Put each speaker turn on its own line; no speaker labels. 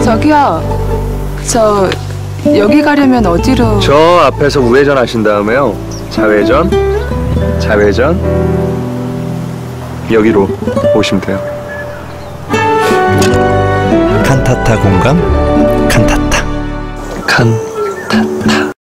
저기요. 저 여기 가려면 어디로?
저 앞에서 우회전 하신 다음에요. 좌회전, 좌회전, 여기로 오시면 돼요.
칸타타 공감 칸타타.
칸타타.